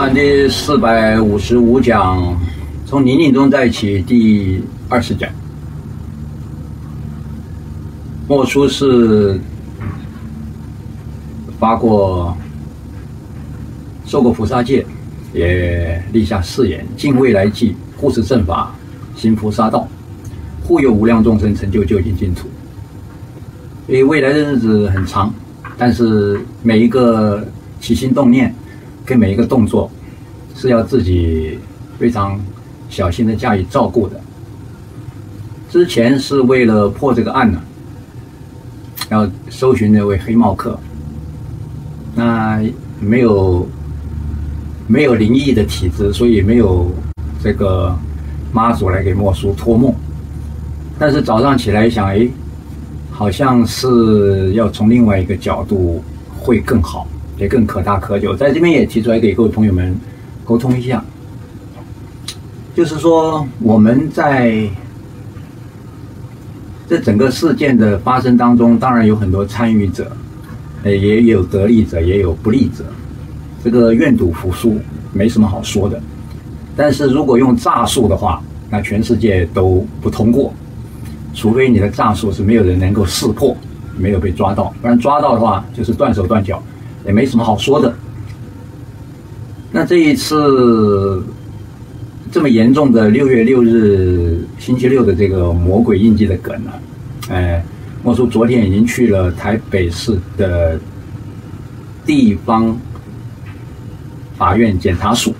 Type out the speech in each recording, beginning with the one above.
馆第455讲，从宁宁中再起第20讲。莫叔是发过、受过菩萨戒，也立下誓言：尽未来际，护持正法，行菩萨道，护佑无量众生成就究竟净土。所以未来的日子很长，但是每一个起心动念跟每一个动作是要自己非常小心的加以照顾的。之前是为了破这个案呢，要搜寻那位黑帽客，那没有灵异的体质，所以没有这个妈祖来给莫叔托梦。但是早上起来想，好像是要从另外一个角度会更好，也更可大可久。在这边也提出来给各位朋友们沟通一下，就是说我们在这整个事件的发生当中，当然有很多参与者，也有得利者，也有不利者。这个愿赌服输没什么好说的，但是如果用诈术的话，那全世界都不通过，除非你的诈术是没有人能够识破，没有被抓到，不然抓到的话就是断手断脚，也没什么好说的。那这一次这么严重的6月6日星期六的这个魔鬼印记的梗呢，莫叔昨天已经去了台北市的地方法院检察署，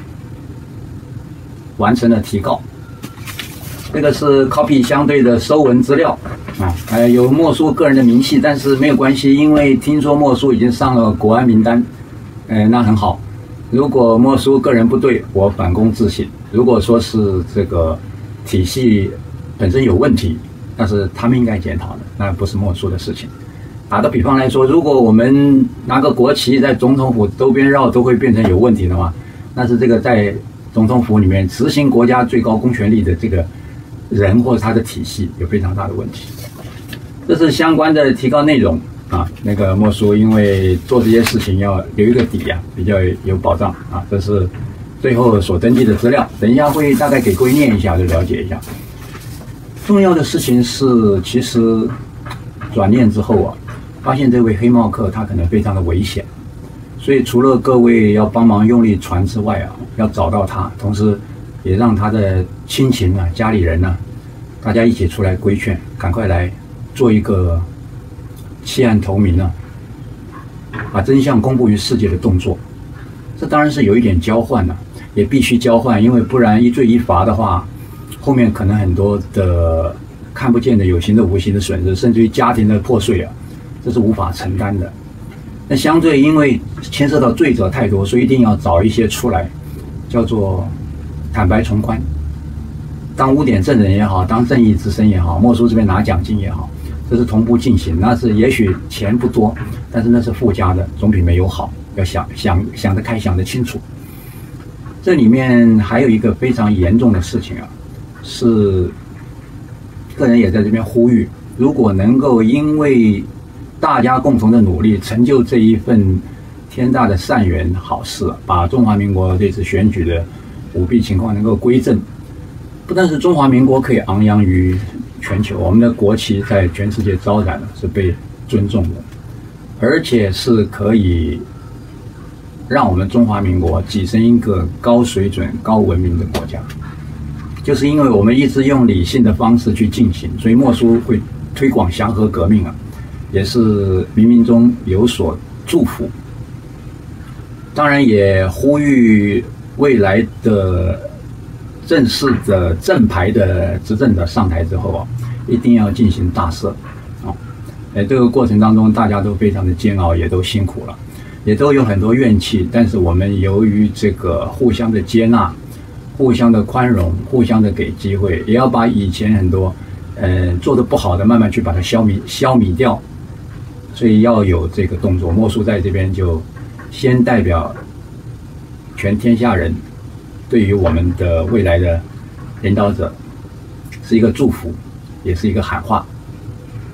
完成了提告。这个是 copy 相对的收文资料啊，有莫叔个人的明细，但是没有关系，因为听说莫叔已经上了国安名单，那很好。如果莫叔个人不对，我反躬自省。如果说是这个体系本身有问题，那是他们应该检讨的，那不是莫叔的事情。打个比方来说，如果我们拿个国旗在总统府周边绕都会变成有问题的话，那是这个在总统府里面执行国家最高公权力的这个人或者他的体系有非常大的问题。这是相关的提告内容啊。那个莫叔因为做这些事情要留一个底啊，比较有保障啊。这是最后所登记的资料，等一下会大概给各位念一下，就了解一下。重要的事情是，其实转念之后啊，发现这位黑帽客他可能非常的危险，所以除了各位要帮忙用力传之外啊，要找到他，同时也让他的亲情啊、家里人啊，大家一起出来规劝，赶快来做一个弃暗投明啊，把真相公布于世界的动作。这当然是有一点交换啊，也必须交换，因为不然一罪一罚的话，后面可能很多的看不见的有形的无形的损失，甚至于家庭的破碎啊，这是无法承担的。那相对因为牵涉到罪责太多，所以一定要找一些出来，叫做坦白从宽，当污点证人也好，当正义之声也好，莫叔这边拿奖金也好，这是同步进行。那是也许钱不多，但是那是附加的，总比没有好。要想得开，想得清楚。这里面还有一个非常严重的事情啊，是个人也在这边呼吁，如果能够因为大家共同的努力，成就这一份天大的善缘好事，把中华民国这次选举的舞弊情况能够归正，不但是中华民国可以昂扬于全球，我们的国旗在全世界招展是被尊重的，而且是可以让我们中华民国跻身一个高水准、高文明的国家。就是因为我们一直用理性的方式去进行，所以莫叔会推广祥和革命啊，也是冥冥中有所祝福。当然也呼吁未来的正式的正牌的执政者上台之后啊，一定要进行大赦啊。这个过程当中大家都非常的煎熬，也都辛苦了，也都有很多怨气，但是我们由于这个互相的接纳、互相的宽容、互相的给机会，也要把以前很多做得不好的慢慢去把它消弭掉，所以要有这个动作。莫叔在这边就先代表全天下人，对于我们的未来的领导者是一个祝福，也是一个喊话。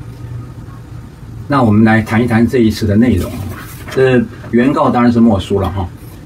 那我们来谈一谈这一次的内容。这原告当然是莫叔了哈，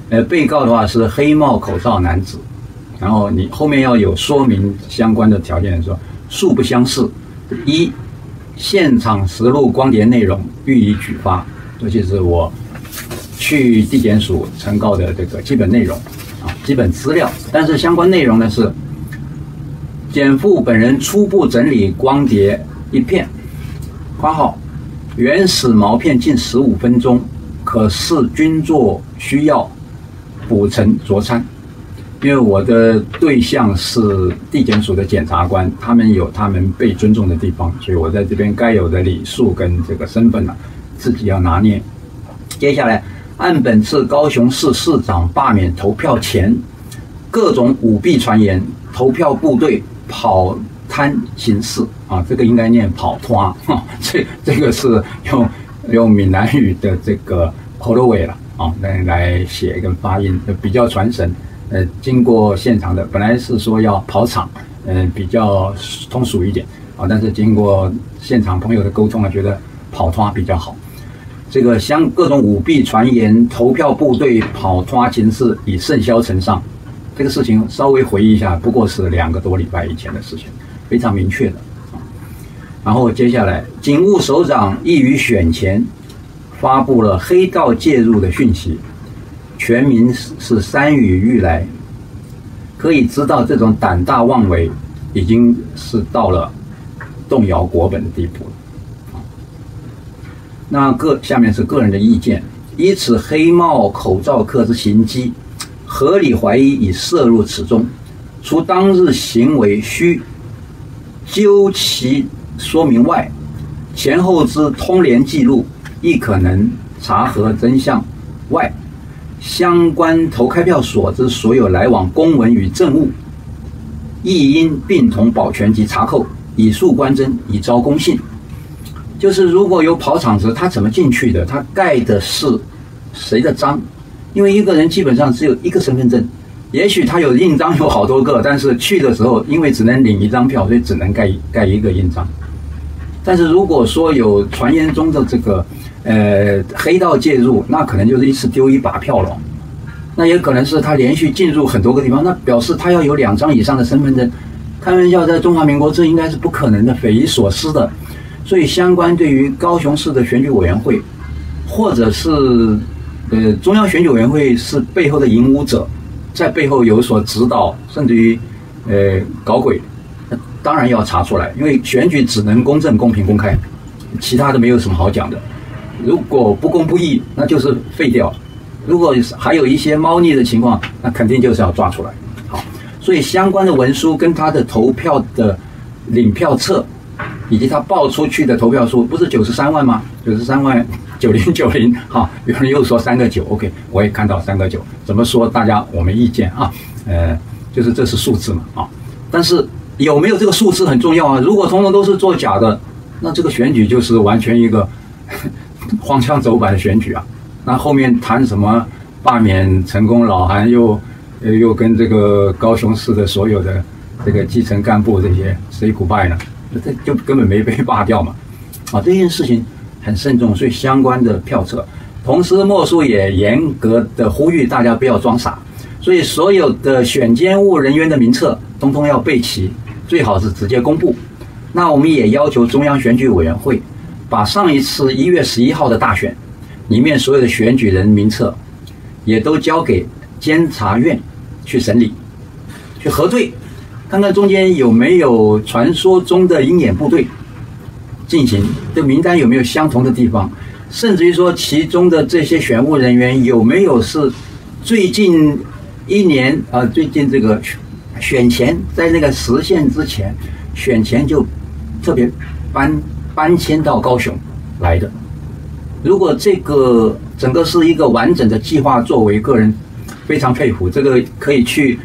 被告的话是黑帽口罩男子，然后你后面要有说明相关的条件，说素不相识。一，现场实录光碟内容予以举发，这就是我去地检署呈告的这个基本内容啊，基本资料。但是相关内容呢是，检父本人初步整理光碟一片，括号原始毛片近15分钟，可视均作需要补成酌参。因为我的对象是地检署的检察官，他们有他们被尊重的地方，所以我在这边该有的礼数跟这个身份呢，自己要拿捏。接下来，按本次高雄市市长罢免投票前，各种舞弊传言，投票部队跑摊行事啊，这个应该念跑摊哈，这个是用闽南语的这个 colorway 了啊，来写跟发音比较传神。经过现场的，本来是说要跑场，比较通俗一点啊，但是经过现场朋友的沟通呢，觉得跑摊比较好。这个像各种舞弊传言，投票部队跑摊形式已甚嚣尘上，这个事情稍微回忆一下，不过是2个多礼拜以前的事情，非常明确的。然后接下来，警务首长亦于选前发布了黑道介入的讯息。全民是山雨欲来，可以知道这种胆大妄为已经是到了动摇国本的地步了。那下面是个人的意见，依此黑帽口罩客之行迹，合理怀疑已涉入此中，除当日行为需究其说明外，前后之通联记录亦可能查核真相外，相关投开票所之所有来往公文与证物，亦应并同保全及查扣，以肃观真，以昭公信。就是如果有跑场子，他怎么进去的？他盖的是谁的章？因为一个人基本上只有一个身份证，也许他有印章有好多个，但是去的时候因为只能领1张票，所以只能盖一个印章。但是如果说有传言中的这个黑道介入，那可能就是一次丢1把票了。那也可能是他连续进入很多个地方，那表示他要有2张以上的身份证。开玩笑，在中华民国这应该是不可能的，匪夷所思的。所以相关对于高雄市的选举委员会，或者是中央选举委员会是背后的引武者，在背后有所指导，甚至于搞鬼，当然要查出来，因为选举只能公正、公平、公开，其他的没有什么好讲的。如果不公不义，那就是废掉；如果还有一些猫腻的情况，那肯定就是要抓出来。好，所以相关的文书跟他的投票的领票册，以及他报出去的投票数，不是93万吗？93万9090，哈，有人又说3个9 ，OK， 我也看到3个9，怎么说大家我没意见啊，就是这是数字嘛，啊，但是有没有这个数字很重要啊。如果通通都是作假的，那这个选举就是完全一个荒腔走板的选举啊。那后面谈什么罢免成功老韩，又跟这个高雄市的所有的这个基层干部这些 say goodbye 呢？这就根本没被罢掉嘛。啊，这件事情很慎重，所以相关的票册，同时莫叔也严格的呼吁大家不要装傻，所以所有的选监务人员的名册通通要备齐，最好是直接公布。那我们也要求中央选举委员会把上一次1月11号的大选里面所有的选举人名册也都交给监察院去审理，去核对，看看中间有没有传说中的鹰眼部队进行，这名单有没有相同的地方，甚至于说其中的这些选务人员有没有是最近1年最近这个选前，在那个实现之前，选前就特别搬迁到高雄来的。如果这个整个是一个完整的计划作为，个人非常佩服。这个可以去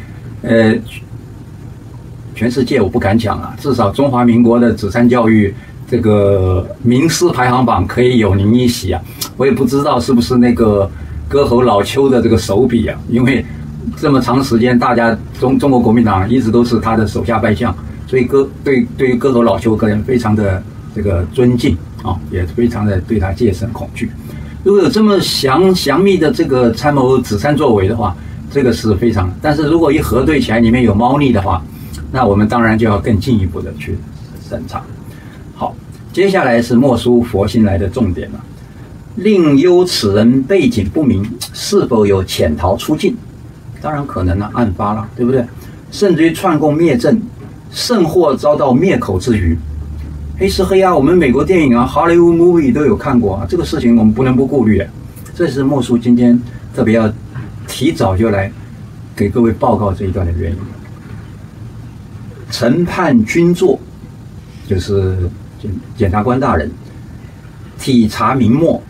全世界我不敢讲啊，至少中华民国的子参教育这个名师排行榜可以有您一席啊。我也不知道是不是那个歌喉老邱的这个手笔啊，因为这么长时间大家中国国民党一直都是他的手下败将，所以对于歌喉老邱个人非常的这个尊敬啊，也非常的对他戒慎恐惧。 如果有这么详密的这个参谋指参作为的话，这个是非常。但是如果一核对起来里面有猫腻的话，那我们当然就要更进一步的去审查。好，接下来是莫书佛心来的重点了。另忧此人背景不明，是否有潜逃出境？当然可能了，案发了，对不对？甚至于串供灭证，甚或遭到灭口之虞。黑是黑啊，我们美国电影啊 ，Hollywood movie 都有看过啊，这个事情我们不能不顾虑啊。这是莫书今天特别要提早就来给各位报告这一段的原因。承判均作，就是检察官大人体察明末，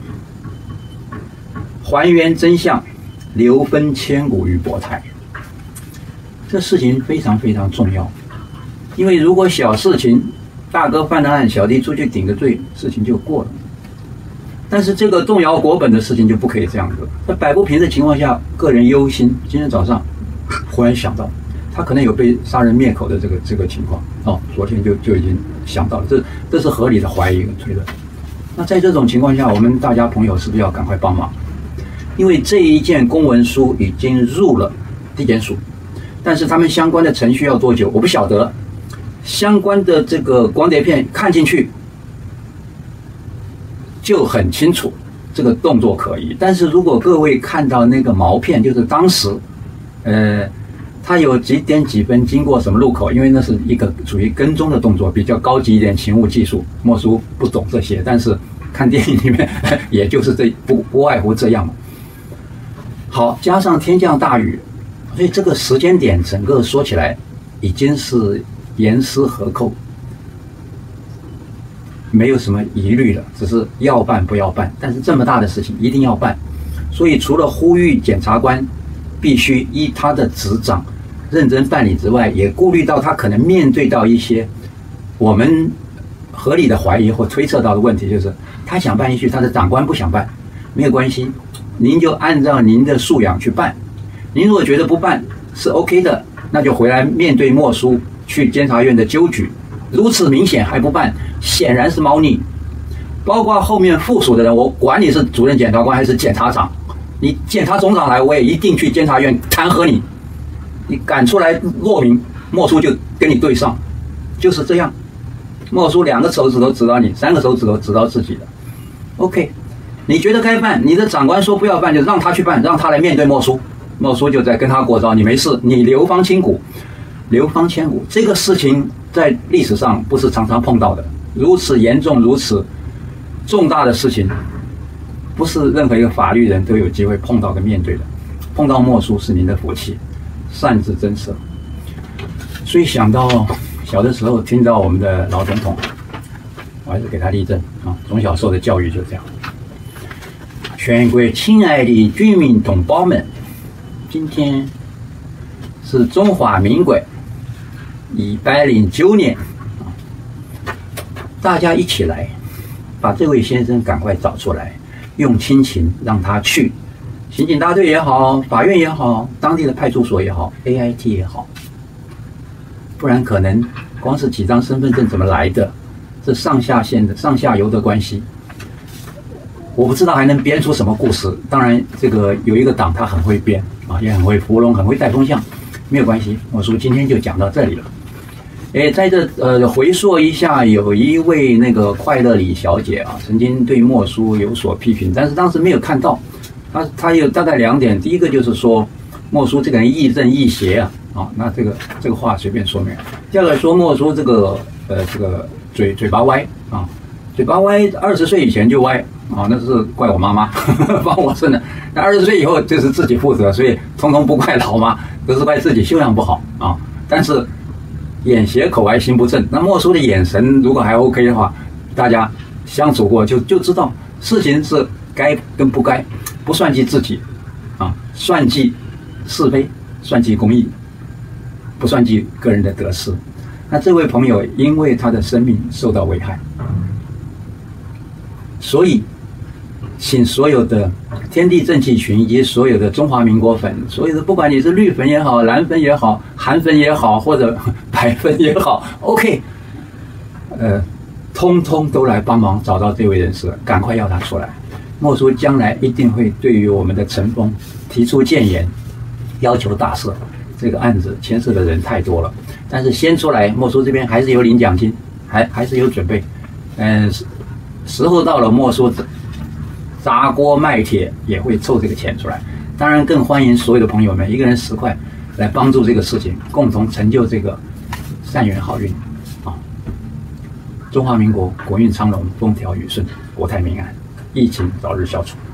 还原真相，留分千古于博台。这事情非常非常重要，因为如果小事情，大哥犯了案，小弟出去顶个罪，事情就过了。但是这个动摇国本的事情就不可以这样子。在摆不平的情况下，个人忧心。今天早上忽然想到，他可能有被杀人灭口的这个情况哦，昨天就已经想到了，这是合理的怀疑跟推论。那在这种情况下，我们大家朋友是不是要赶快帮忙？因为这一件公文书已经入了地检署，但是他们相关的程序要多久，我不晓得。相关的这个光碟片看进去就很清楚，这个动作可疑。但是如果各位看到那个毛片，就是当时，他有几点几分经过什么路口，因为那是一个属于跟踪的动作，比较高级一点勤务技术。莫书不懂这些，但是看电影里面也就是不外乎这样嘛。好，加上天降大雨，所以这个时间点整个说起来已经是严丝合扣，没有什么疑虑了，只是要办不要办。但是这么大的事情一定要办，所以除了呼吁检察官必须依他的执掌认真办理之外，也顾虑到他可能面对到一些我们合理的怀疑或推测到的问题，就是他想办一句，他的长官不想办，没有关系，您就按照您的素养去办。您如果觉得不办是 OK 的，那就回来面对莫书去监察院的纠举。如此明显还不办，显然是猫腻。包括后面附属的人，我管你是主任检察官还是检察长，你检察总长来，我也一定去监察院弹劾你。你敢出来落名，莫书就跟你对上，就是这样。莫书2个手指头指到你，3个手指头指到自己的。OK， 你觉得该办，你的长官说不要办，就让他去办，让他来面对莫书。莫书就在跟他过招，你没事，你流芳千古。流芳千古这个事情在历史上不是常常碰到的，如此严重、如此重大的事情，不是任何一个法律人都有机会碰到跟面对的。碰到莫书是您的福气，善之增色。所以想到小的时候听到我们的老总统，我还是给他立正啊，从小受的教育就这样。全国亲爱的军民同胞们，今天是中华民国109年，大家一起来把这位先生赶快找出来，用亲情让他去刑警大队也好，法院也好，当地的派出所也好， AIT 也好，不然可能光是几张身份证怎么来的，这上下线的上下游的关系，我不知道还能编出什么故事。当然这个有一个党他很会编啊，也很会芙蓉，很会带风向，没有关系，我说今天就讲到这里了。在这回溯一下，有一位那个快乐李小姐啊，曾经对莫书有所批评，但是当时没有看到。他有大概2点，第一个就是说莫书这个人亦正亦邪啊，那这个话随便说明。第二个说莫书这个嘴巴歪啊，嘴巴歪，20岁以前就歪啊，那是怪我妈妈帮我生的。那20岁以后就是自己负责，所以通通不怪老妈，都是怪自己修养不好啊。但是眼斜口歪心不正，那莫书的眼神如果还 OK 的话，大家相处过就知道事情是该跟不该，不算计自己啊，算计是非，算计公义，不算计个人的得失。那这位朋友因为他的生命受到危害，所以请所有的天地正气群以及所有的中华民国粉，所有的不管你是绿粉也好，蓝粉也好，韩粉也好，或者白粉也好 ，OK， 通通都来帮忙找到这位人士，赶快要他出来。 莫叔将来一定会对于我们的陈峰提出谏言，要求大赦。这个案子牵涉的人太多了，但是先出来，莫叔这边还是有领奖金，还是有准备。时候到了，莫叔砸锅卖铁也会凑这个钱出来。当然，更欢迎所有的朋友们，一个人10块，来帮助这个事情，共同成就这个善缘好运啊！中华民国国运昌隆，风调雨顺，国泰民安，疫情早日消除。